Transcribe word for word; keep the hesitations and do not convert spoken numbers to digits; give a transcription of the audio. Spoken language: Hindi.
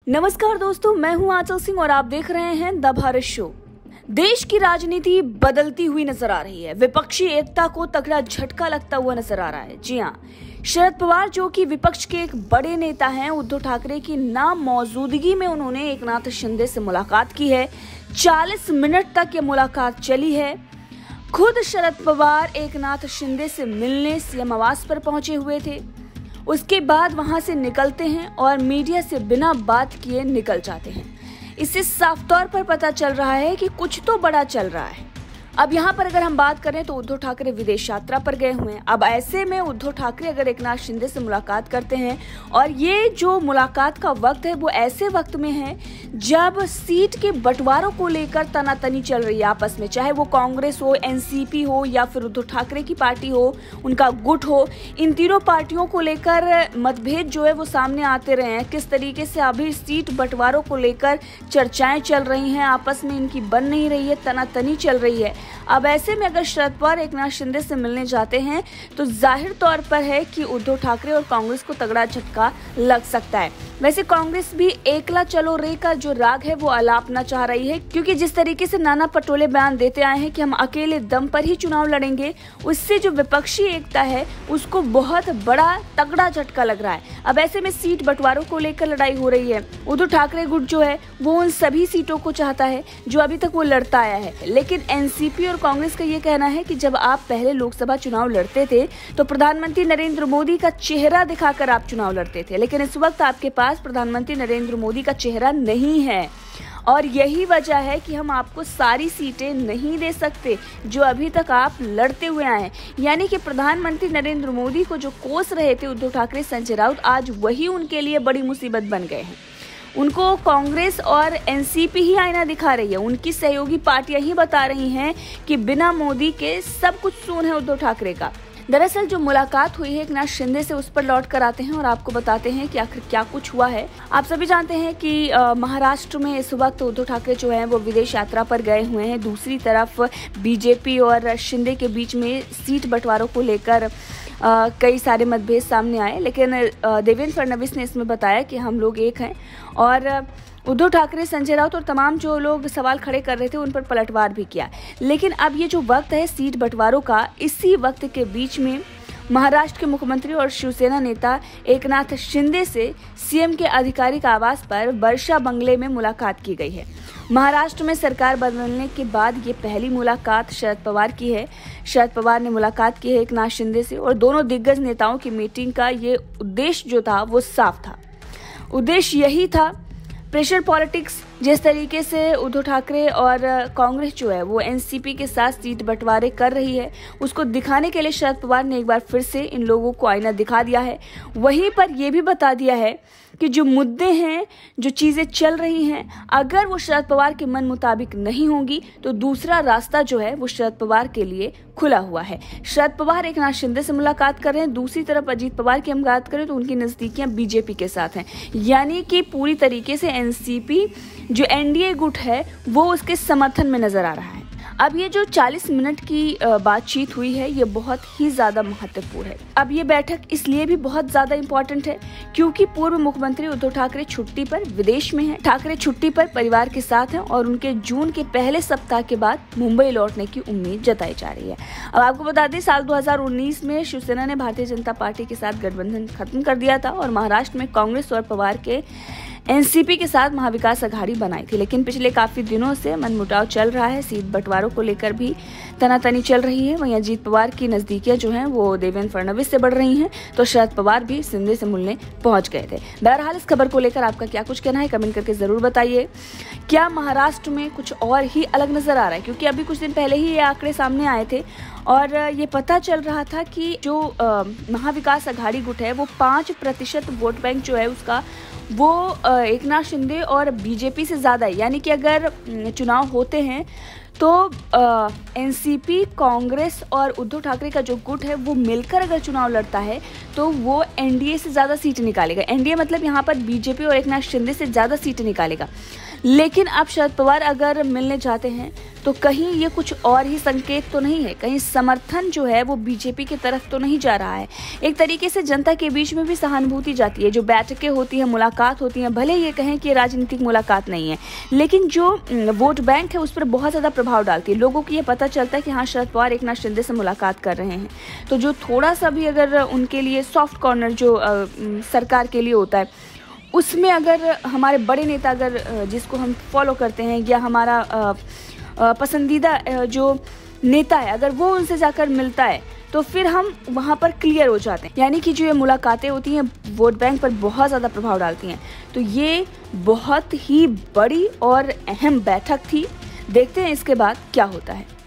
नमस्कार दोस्तों, मैं हूं आंचल सिंह और आप देख रहे हैं द भारत शो। देश की राजनीति बदलती हुई नजर आ रही है। विपक्षी एकता को तगड़ा झटका लगता हुआ नजर आ रहा है। जी हां, शरद पवार जो कि विपक्ष के एक बड़े नेता हैं, उद्धव ठाकरे की नाम मौजूदगी में उन्होंने एकनाथ शिंदे से मुलाकात की है। चालीस मिनट तक ये मुलाकात चली है। खुद शरद पवार एकनाथ शिंदे से मिलने सीएम आवास पर पहुंचे हुए थे। उसके बाद वहां से निकलते हैं और मीडिया से बिना बात किए निकल जाते हैं। इससे साफ तौर पर पता चल रहा है कि कुछ तो बड़ा चल रहा है। अब यहाँ पर अगर हम बात करें तो उद्धव ठाकरे विदेश यात्रा पर गए हुए हैं। अब ऐसे में उद्धव ठाकरे अगर एकनाथ शिंदे से मुलाकात करते हैं, और ये जो मुलाकात का वक्त है वो ऐसे वक्त में है जब सीट के बंटवारों को लेकर तनातनी चल रही है आपस में, चाहे वो कांग्रेस हो, एनसीपी हो या फिर उद्धव ठाकरे की पार्टी हो, उनका गुट हो। इन तीनों पार्टियों को लेकर मतभेद जो है वो सामने आते रहे हैं। किस तरीके से अभी सीट बंटवारों को लेकर चर्चाएं चल रही हैं, आपस में इनकी बन नहीं रही है, तनातनी चल रही है। अब ऐसे में अगर शरद पवार एकनाथ शिंदे से मिलने जाते हैं तो जाहिर तौर पर है कि उद्धव ठाकरे और कांग्रेस को तगड़ा झटका लग सकता है। वैसे कांग्रेस भी एकला चलो रे का जो राग है वो अलापना चाह रही है, क्योंकि जिस तरीके से नाना पटोले बयान देते आए हैं कि हम अकेले दम पर ही चुनाव लड़ेंगे, उससे जो विपक्षी एकता है उसको बहुत बड़ा तगड़ा झटका लग रहा है। अब ऐसे में सीट बंटवारों को लेकर लड़ाई हो रही है। उद्धव ठाकरे गुट जो है वो उन सभी सीटों को चाहता है जो अभी तक वो लड़ता आया है, लेकिन एनसीपी और कांग्रेस का ये कहना है कि जब आप पहले लोकसभा चुनाव लड़ते थे तो प्रधानमंत्री नरेंद्र मोदी का चेहरा दिखाकर आप चुनाव लड़ते थे, लेकिन इस वक्त आपके पास प्रधानमंत्री नरेंद्र मोदी का चेहरा नहीं है, और यही वजह है कि हम आपको सारी सीटें नहीं दे सकते जो अभी तक आप लड़ते हुए आए हैं। यानी कि प्रधानमंत्री नरेंद्र मोदी को जो कोस रहे थे उद्धव ठाकरे, संजय राउत, आज वही उनके लिए बड़ी मुसीबत बन गए हैं। उनको कांग्रेस और एनसीपी ही आईना दिखा रही है। उनकी सहयोगी पार्टियां ही बता रही हैं कि बिना मोदी के सब कुछ सून है उद्धव ठाकरे का। दरअसल जो मुलाकात हुई है एकनाथ शिंदे से, उस पर लौट कर आते हैं और आपको बताते हैं कि आखिर क्या कुछ हुआ है। आप सभी जानते हैं कि महाराष्ट्र में इस वक्त उद्धव ठाकरे जो हैं वो विदेश यात्रा पर गए हुए हैं। दूसरी तरफ बीजेपी और शिंदे के बीच में सीट बंटवारों को लेकर Uh, कई सारे मतभेद सामने आए, लेकिन uh, देवेंद्र फडणवीस ने इसमें बताया कि हम लोग एक हैं, और uh, उद्धव ठाकरे, संजय राउत और तमाम जो लोग सवाल खड़े कर रहे थे उन पर पलटवार भी किया। लेकिन अब ये जो वक्त है सीट बंटवारों का, इसी वक्त के बीच में महाराष्ट्र के मुख्यमंत्री और शिवसेना नेता एकनाथ शिंदे से सीएम के आधिकारिक आवास पर वर्षा बंगले में मुलाकात की गई है। महाराष्ट्र में सरकार बदलने के बाद ये पहली मुलाकात शरद पवार की है। शरद पवार ने मुलाकात की है एकनाथ शिंदे से, और दोनों दिग्गज नेताओं की मीटिंग का ये उद्देश्य जो था वो साफ था। उद्देश्य यही था, प्रेशर पॉलिटिक्स। जिस तरीके से उद्धव ठाकरे और कांग्रेस जो है वो एनसीपी के साथ सीट बंटवारे कर रही है, उसको दिखाने के लिए शरद पवार ने एक बार फिर से इन लोगों को आईना दिखा दिया है। वहीं पर यह भी बता दिया है कि जो मुद्दे हैं, जो चीजें चल रही हैं, अगर वो शरद पवार के मन मुताबिक नहीं होंगी तो दूसरा रास्ता जो है वो शरद पवार के लिए खुला हुआ है। शरद पवार एकनाथ शिंदे से मुलाकात कर रहे हैं। दूसरी तरफ अजीत पवार की हम बात करें तो उनकी नजदीकियां बीजेपी के साथ हैं, यानी कि पूरी तरीके से एनसीपी जो एनडीए गुट है वो उसके समर्थन में नजर आ रहा है। अब ये जो चालीस मिनट की बातचीत हुई है ये बहुत ही ज्यादा महत्वपूर्ण है। अब ये बैठक इसलिए भी बहुत ज्यादा इम्पोर्टेंट है क्योंकि पूर्व मुख्यमंत्री उद्धव ठाकरे छुट्टी पर विदेश में हैं। ठाकरे छुट्टी पर परिवार के साथ हैं और उनके जून के पहले सप्ताह के बाद मुंबई लौटने की उम्मीद जताई जा रही है। अब आपको बता दें, साल दो हजार उन्नीस में शिवसेना ने भारतीय जनता पार्टी के साथ गठबंधन खत्म कर दिया था और महाराष्ट्र में कांग्रेस और पवार के एनसीपी के साथ महाविकास अघाड़ी बनाई थी, लेकिन पिछले काफी दिनों से मनमुटाव चल रहा है। सीट बंटवारों को लेकर भी तनातनी चल रही है। वहीं अजीत पवार की नजदीकियां जो हैं वो देवेंद्र फडणवीस से बढ़ रही हैं, तो शरद पवार भी शिंदे से मिलने पहुंच गए थे। बहरहाल इस खबर को लेकर आपका क्या कुछ कहना है कमेंट करके जरूर बताइए। क्या महाराष्ट्र में कुछ और ही अलग नजर आ रहा है? क्योंकि अभी कुछ दिन पहले ही ये आंकड़े सामने आए थे और ये पता चल रहा था कि जो महाविकास अघाड़ी गुट है वो पांच प्रतिशत वोट बैंक जो है उसका वो एकनाथ शिंदे और बीजेपी से ज्यादा है। यानी कि अगर चुनाव होते हैं तो एनसीपी, कांग्रेस और उद्धव ठाकरे का जो गुट है वो मिलकर अगर चुनाव लड़ता है तो वो एनडीए से ज्यादा सीट निकालेगा। एनडीए मतलब यहाँ पर बीजेपी और एकनाथ शिंदे से ज्यादा सीट निकालेगा। लेकिन अब शरद पवार अगर मिलने जाते हैं तो तो कहीं ये कुछ और ही संकेत तो नहीं है, कहीं समर्थन जो है वो बीजेपी की तरफ तो नहीं जा रहा है। एक तरीके से जनता के बीच में भी सहानुभूति जाती है। जो बैठकें होती हैं, मुलाकात होती हैं, भले ये कहें कि राजनीतिक मुलाकात नहीं है, लेकिन जो वोट बैंक है उस पर बहुत ज़्यादा प्रभाव डालती है। लोगों को ये पता चलता है कि हाँ, शरद पवार एकनाथ शिंदे से मुलाकात कर रहे हैं, तो जो थोड़ा सा भी अगर उनके लिए सॉफ्ट कॉर्नर जो आ, सरकार के लिए होता है, उसमें अगर हमारे बड़े नेता अगर जिसको हम फॉलो करते हैं या हमारा आ, आ, पसंदीदा जो नेता है, अगर वो उनसे जाकर मिलता है तो फिर हम वहाँ पर क्लियर हो जाते हैं। यानी कि जो ये मुलाकातें होती हैं वोट बैंक पर बहुत ज़्यादा प्रभाव डालती हैं। तो ये बहुत ही बड़ी और अहम बैठक थी। देखते हैं इसके बाद क्या होता है।